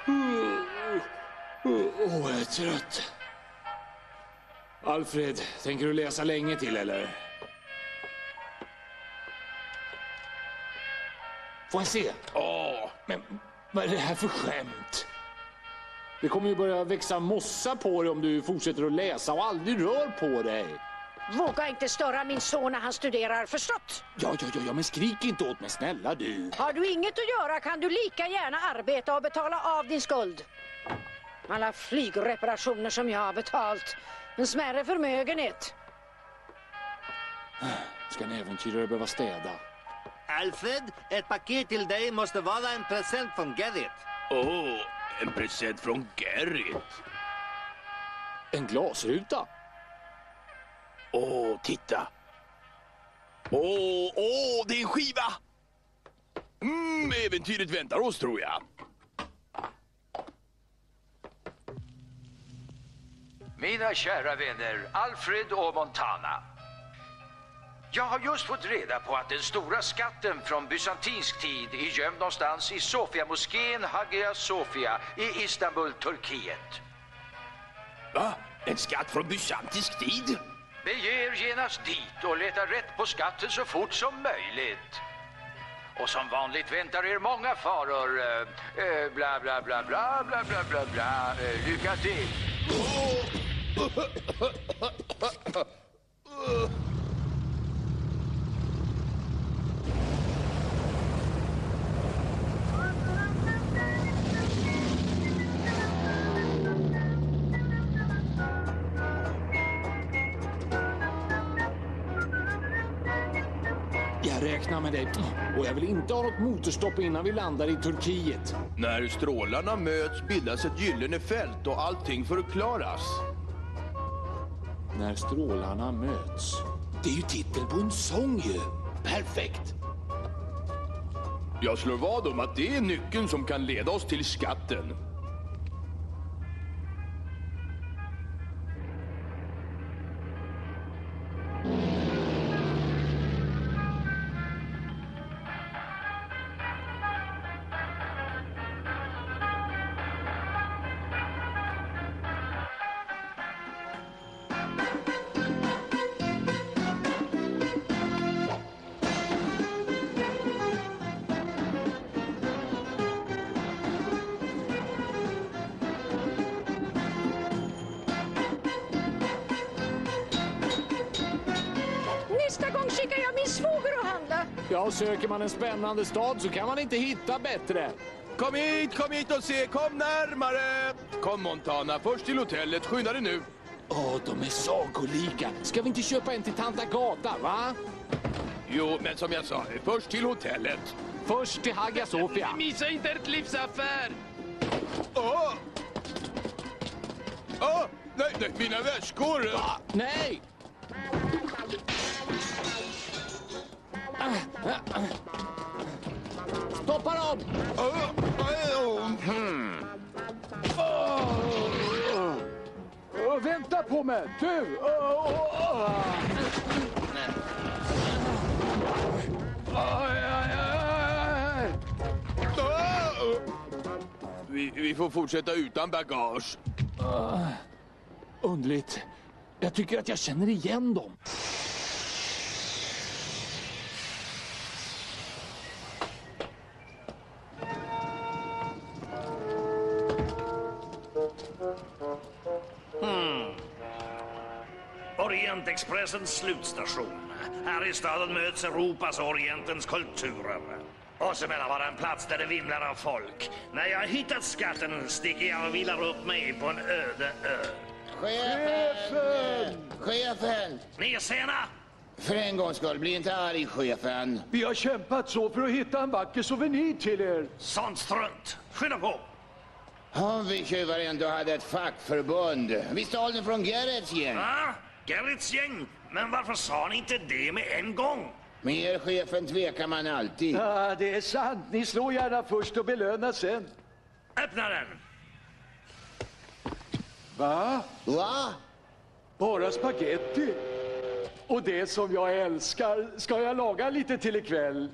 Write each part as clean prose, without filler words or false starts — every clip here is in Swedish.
Jag är trött. Alfred, tänker du läsa länge till eller? Får jag se? Men vad är det här för skämt? Det kommer ju börja växa mossa på dig om du fortsätter att läsa och aldrig rör på dig. Våga inte störa min son när han studerar, förstått? Ja, men skrik inte åt mig, snälla du. Har du inget att göra kan du lika gärna arbeta och betala av din skuld. Alla flygreparationer som jag har betalt. En smärre förmögenhet. Ska en äventyrare behöva städa? Alfred, ett paket till dig måste vara en present från Gerrit. En present från Gerrit. En glasruta? Titta. Det är en skiva. Äventyret väntar oss, tror jag. Mina kära vänner, Alfred och Montana. Jag har just fått reda på att den stora skatten från bysantinsk tid är gömd någonstans i Sofia-moskén Hagia Sofia i Istanbul, Turkiet. Va? En skatt från bysantinsk tid? Bege er genast dit och leta rätt på skatten så fort som möjligt. Och som vanligt väntar er många faror. Bla bla bla bla bla bla bla bla. Lycka till! Jag räknar med dig. Och jag vill inte ha något motorstopp innan vi landar i Turkiet. När strålarna möts bildas ett gyllene fält och allting förklaras. När strålarna möts. Det är ju titeln på en sång ju. Perfekt. Jag slår vad om att det är nyckeln som kan leda oss till skatten. Nästa gång skickar jag min svåger och handla. Ja, söker man en spännande stad så kan man inte hitta bättre. Kom hit och se, kom närmare! Kom Montana, först till hotellet, skynda dig nu. De är sagolika. Ska vi inte köpa en till Tanta Gata, va? Jo, men som jag sa, först till hotellet. Först till Hagia Sofia. Missa inte ett livsaffär! Nej, mina väskor! Nej! Stoppa dem! Vänta på mig, du! Vi får fortsätta utan bagage. Underligt. Jag tycker att jag känner igen dem. Orientexpressens slutstation. Här i staden möts Europas och Orientens kulturer. Och så mellan var en plats där det vimlar av folk. När jag har hittat skatten sticker jag och vilar upp mig på en öde ö. Chefen! Ni är sena! För en gångs skull, bli inte arg, chefen. Vi har kämpat så för att hitta en vacker souvenir till er. Sånt strunt! Skynda på! Om vi tjuvar ändå hade ett fackförbund. Vi stal den från Gerrits gäng. Va? Gerrits gäng? Men varför sa ni inte det med en gång? Med er, chefen, tvekar man alltid. Ja, det är sant. Ni slår gärna först och belönar sen. Öppna den! Va? Va? Bara spaghetti? Och det som jag älskar, ska jag laga lite till ikväll?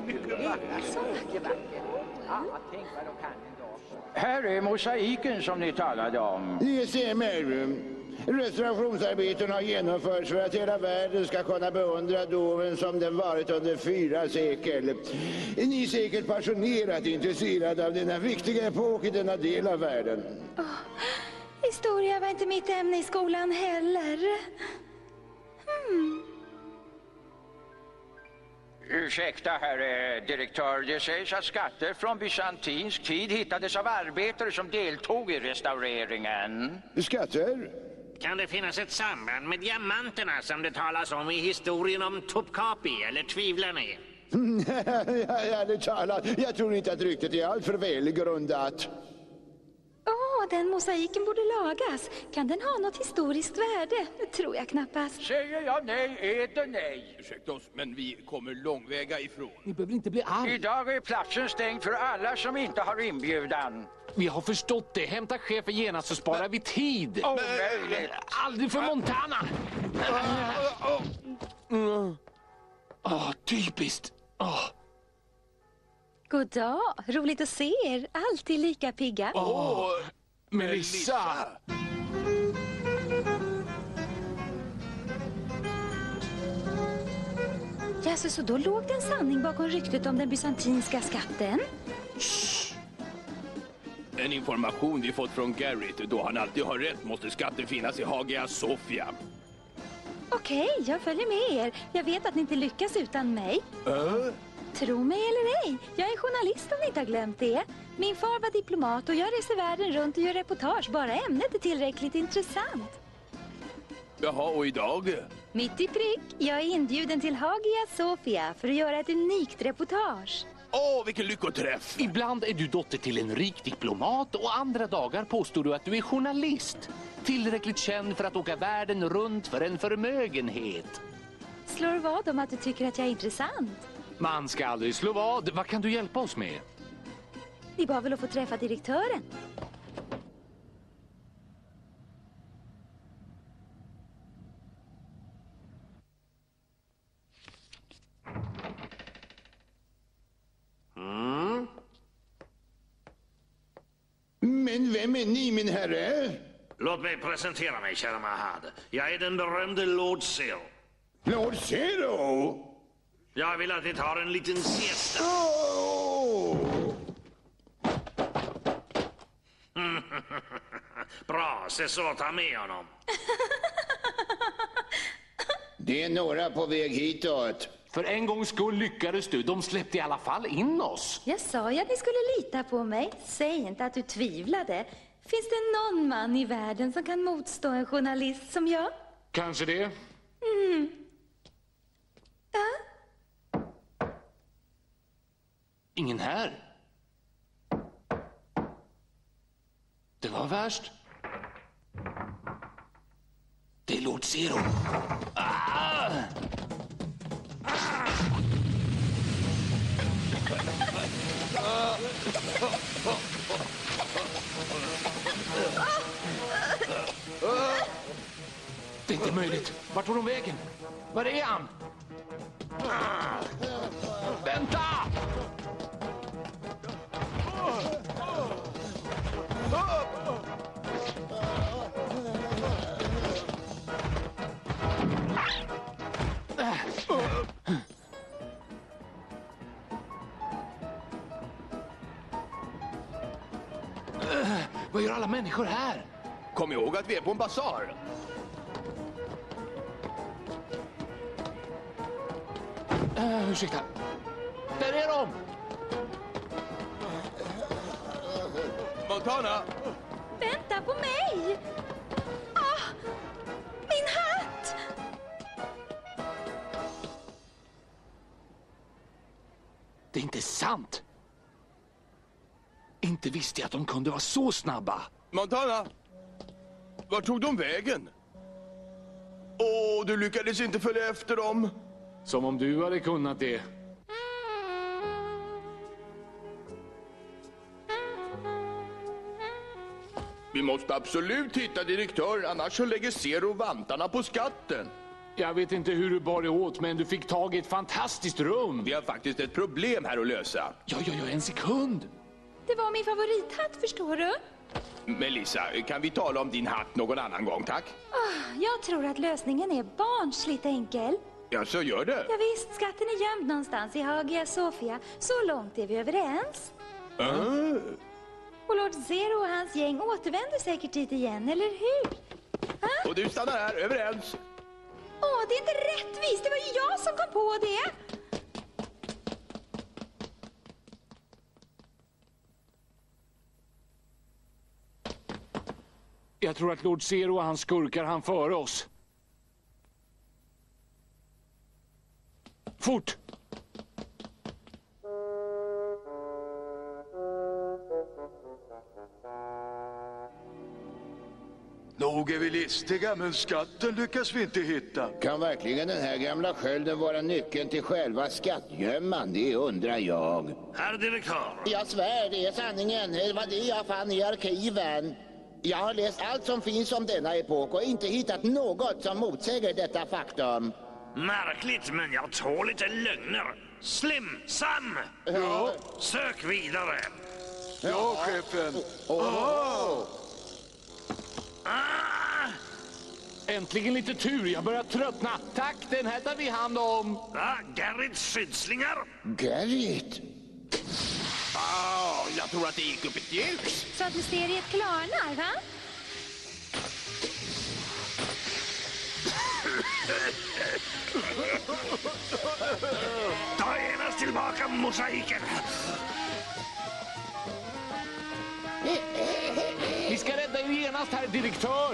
Här är mosaiken som ni talade om. Det stämmer. Restaurationsarbeten har genomförts för att hela världen ska kunna beundra Doven som den varit under 4 sekel. Ni är säkert passionerat intresserade av denna viktiga epok i denna del av världen. Historia var inte mitt ämne i skolan heller. Ursäkta, herr direktör. Det sägs att skatter från bysantinsk tid hittades av arbetare som deltog i restaureringen. Skatter? Kan det finnas ett samband med diamanterna som det talas om i historien om Topkapi, eller tvivlar ni? Ärligt talat, jag tror inte att ryktet är allt för välgrundat. Den mosaiken borde lagas. Kan den ha något historiskt värde? Det tror jag knappast. Säger jag nej, är det nej. Ursäkta oss, men vi kommer långväga ifrån. Ni behöver inte bli arg. Idag är platsen stängd för alla som inte har inbjudan. Vi har förstått det. Hämta chefen genast så sparar vi tid. Omöjligt. Aldrig för Montana. Typiskt. God dag. Roligt att se er. Alltid lika pigga. Melissa! Ja, så då låg det en sanning bakom ryktet om den bysantinska skatten? En information vi fått från Garrett, då han alltid har rätt, måste skatten finnas i Hagia Sophia. Okej, jag följer med er. Jag vet att ni inte lyckas utan mig. Tro mig eller ej, jag är journalist om ni inte har glömt det. Min far var diplomat och jag reser världen runt och gör reportage. Bara ämnet är tillräckligt intressant. Jaha, och idag? Mitt i prick, jag är inbjuden till Hagia Sophia för att göra ett unikt reportage. Vilken lyckoträff! Ibland är du dotter till en rik diplomat och andra dagar påstår du att du är journalist. Tillräckligt känd för att åka världen runt för en förmögenhet. Slår vad om att du tycker att jag är intressant? Man ska aldrig slå vad. Vad kan du hjälpa oss med? Ni bara väl att få träffa direktören. Men vem är ni, min herre? Låt mig presentera mig, kära Mahad. Jag är den berömde Lord Zero. Lord Zero? Jag vill att vi tar en liten siesta. Bra, se så, ta med honom. Det är några på väg hitåt. För en gångs skull lyckades du. De släppte i alla fall in oss. Jag sa ju att ni skulle lita på mig. Säg inte att du tvivlade. Finns det någon man i världen som kan motstå en journalist som jag? Kanske det. Ja? Ingen här. Det var värst. Det är Lord Zero. Det är inte möjligt. Vart tog de vägen? Var är han? Vänta! Vad gör alla människor här? Kom ihåg att vi är på en basar. Ursäkta. Där är de! Montana! Vänta på mig! Min hatt! Det är inte sant. Inte visste jag att de kunde vara så snabba. Montana! Var tog de vägen? Du lyckades inte följa efter dem. Som om du hade kunnat det. Vi måste absolut hitta direktören, annars så lägger Zero vantarna på skatten. Jag vet inte hur du bar dig åt, men du fick tag i ett fantastiskt rum. Vi har faktiskt ett problem här att lösa. Ja, en sekund. Det var min favorithatt, förstår du? Melissa, kan vi tala om din hatt någon annan gång, tack? Jag tror att lösningen är barnsligt enkel. Ja, så gör det. Ja, visst, skatten är gömd någonstans i Hagia Sophia. Så långt är vi överens. Och Lord Zero och hans gäng återvänder säkert dit igen, eller hur? Och du stannar här, överens. Det är inte rättvist. Det var ju jag som kom på det. Jag tror att Lord Zero och hans skurkar han före oss. Fort! Nog är vi listiga, men skatten lyckas vi inte hitta. Kan verkligen den här gamla skölden vara nyckeln till själva skattgömman? Det undrar jag. Herr direktör. Jag svär, det är sanningen. Det var det jag fann i arkiven. Jag har läst allt som finns om denna epok och inte hittat något som motsäger detta faktum. Märkligt, men jag tål lite lögner. Slim, Sam! Ja. Sök vidare. Ja, chefen. Äntligen lite tur, jag börjar tröttna. Tack, den här tar vi hand om. Garrits skyddslingar. Garrit? Jag tror att det gick upp ett ljus. Så att mysteriet klarnar, va? Ta genast tillbaka mosaiken. Vi ska rädda er genast, herr direktör.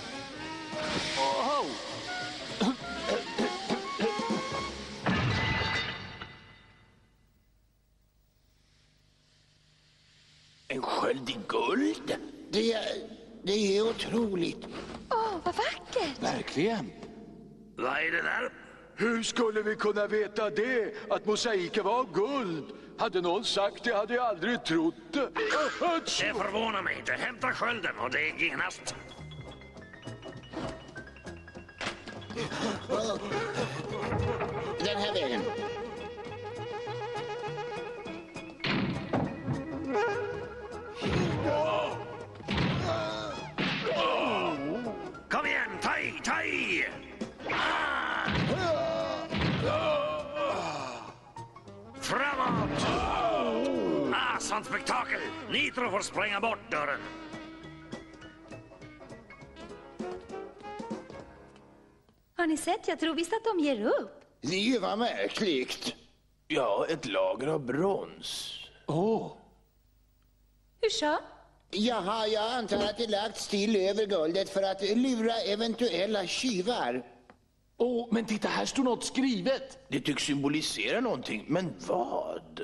En sköld i guld? Det är otroligt. Vad vackert. Verkligen. Vad är det där? Hur skulle vi kunna veta det? Att mosaiken var guld? Hade någon sagt det hade jag aldrig trott det. Det förvånar mig inte. Hämta skölden och det är genast. Den här vägen. Kom igen, ta i! Framåt! Sånt spektakel! Nitro får spränga bort dörren. Har ni sett? Jag tror visst att de ger upp. Det var märkligt. Ja, ett lager av brons. Hur så? Jaha, jag antar att det lagts till över guldet för att lura eventuella tjuvar. Men titta, här står något skrivet. Det tycks symbolisera någonting, men vad?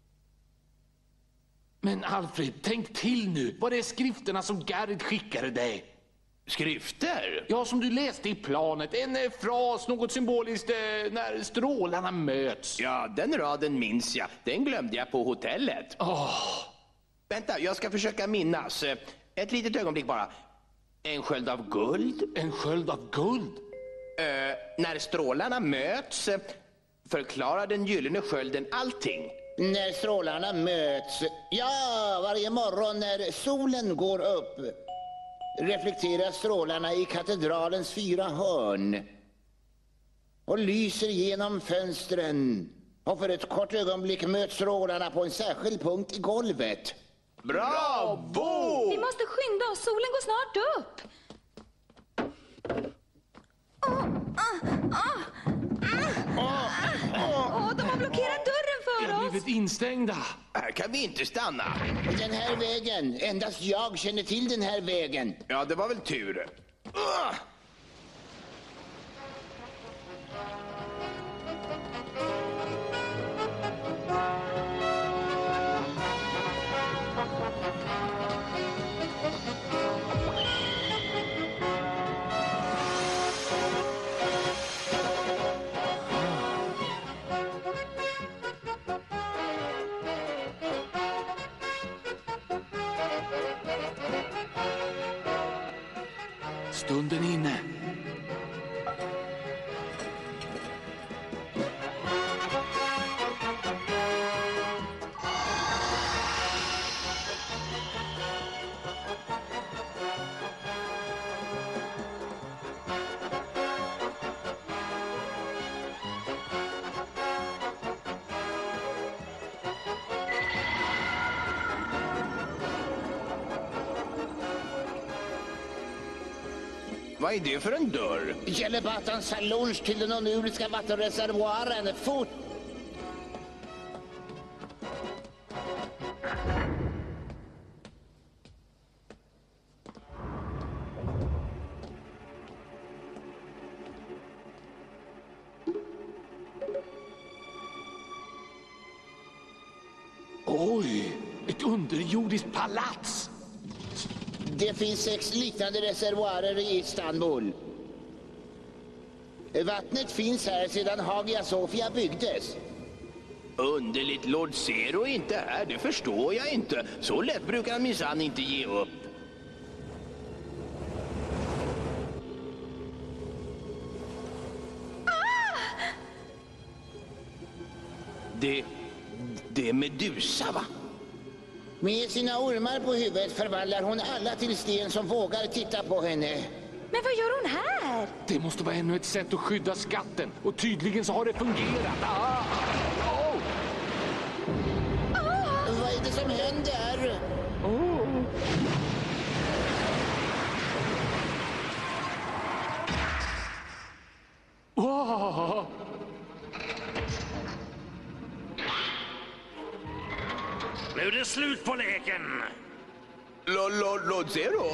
Men Alfred, tänk till nu. Vad är skrifterna som Garrett skickade dig? Skrifter? Ja, som du läste i planet. En fras, något symboliskt när strålarna möts. Ja, den raden minns jag. Den glömde jag på hotellet. Vänta, jag ska försöka minnas. Ett litet ögonblick bara. En sköld av guld? En sköld av guld? När strålarna möts förklarar den gyllene skölden allting. När strålarna möts. Ja, varje morgon när solen går upp reflekterar strålarna i katedralens 4 hörn och lyser genom fönstren. Och för ett kort ögonblick möts strålarna på en särskild punkt i golvet. Bravo! Vi måste skynda oss, solen går snart upp. De har blockerat dörren för Vi har oss. blivit instängda. Här kan vi inte stanna. Den här vägen, endast jag känner till den här vägen. Ja, det var väl tur. Stunden inne. Vad är det för en dörr? Jellebattans salons till den onuriska vattenreservoaren. Fort! Oj, ett underjordiskt palats! Det finns 6 liknande reservoarer i Istanbul. Vattnet finns här sedan Hagia Sophia byggdes. Underligt, Lord Zero är inte här, det förstår jag inte. Så lätt brukar han minsann inte ge upp. Det är Medusa, va? Med sina ormar på huvudet förvandlar hon alla till sten som vågar titta på henne. Men vad gör hon här? Det måste vara ännu ett sätt att skydda skatten. Och tydligen så har det fungerat. Vad är det som händer? Wow. Nu är det slut på leken. Lord Zero?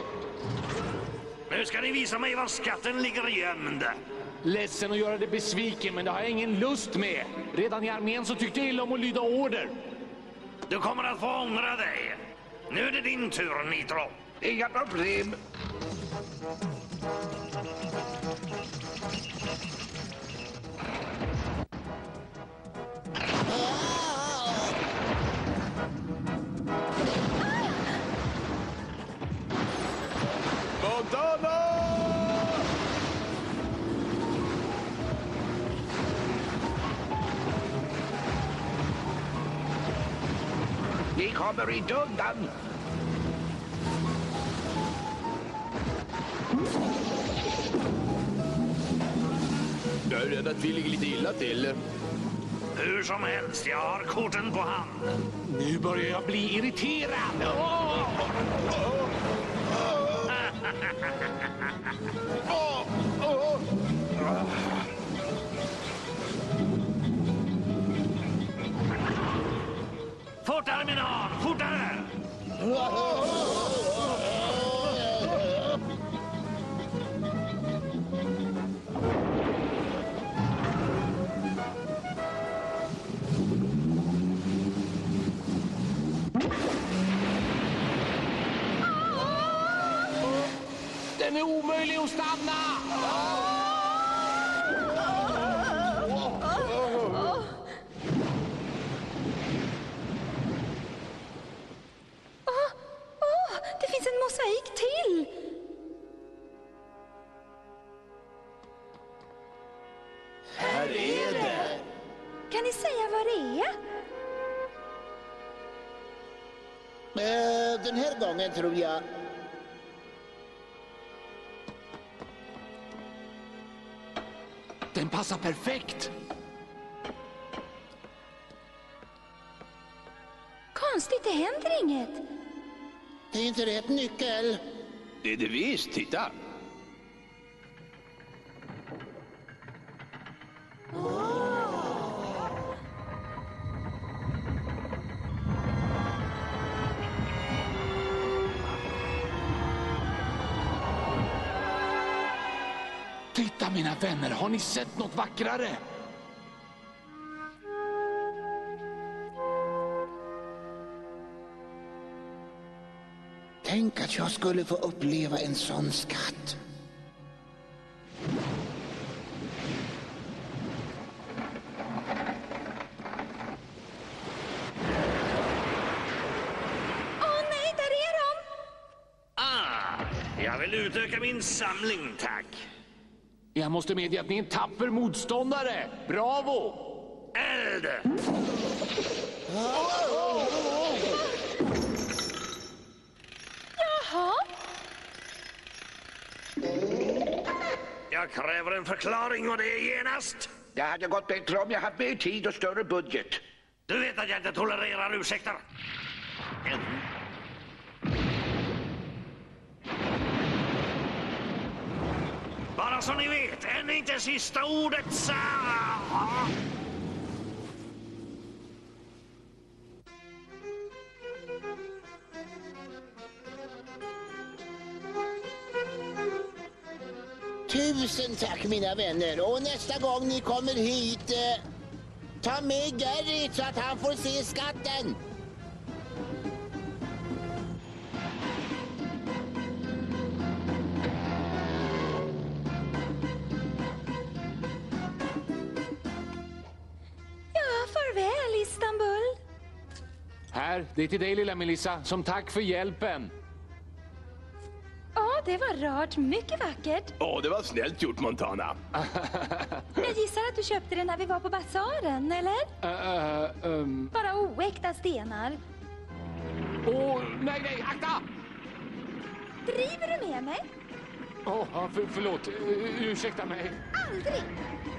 Nu ska ni visa mig var skatten ligger gömd. Ledsen att göra det besviken, men det har jag ingen lust med. Redan i armén så tyckte jag illa om att lyda order. Du kommer att få ångra dig. Nu är det din tur, Nitro. Inga problem. Montana! Ni kommer inte undan. Jag är rädd att vi ligger lite illa till. Hur som helst, jag har korten på hand. Nu börjar jag bli irriterad. Fortare, min arm! Fortare! Den är omöjlig att stanna! Det finns en mosaik till! Här är det! Kan ni säga vad det är? Den här gången tror jag... Den passar perfekt. Konstigt, det händer inget. Det är inte rätt nyckel. Det är det visst, titta. Titta, mina vänner, har ni sett något vackrare? Tänk att jag skulle få uppleva en sån skatt. Åh nej, där är de! Jag vill utöka min samling, tack. Jag måste medge att ni är en tapper motståndare. Bravo! Eld! Jaha? Jag kräver en förklaring och det är genast. Det hade gått bättre om jag haft mer tid och större budget. Du vet att jag inte tolererar ursäkter. Bara så ni vet, än inte sista ordet sagt. Tusen tack mina vänner. Och nästa gång ni kommer hit, ta med Gerrit så att han får se skatten. Ja, farväl Istanbul. Här, det är till dig lilla Melissa, som tack för hjälpen. Ja, det var rart. Mycket vackert. Åh, det var snällt gjort, Montana. Jag gissar att du köpte den när vi var på basaren, eller? Bara oäkta stenar. Nej, akta! Driver du med mig? Förlåt. Ursäkta mig. Aldrig!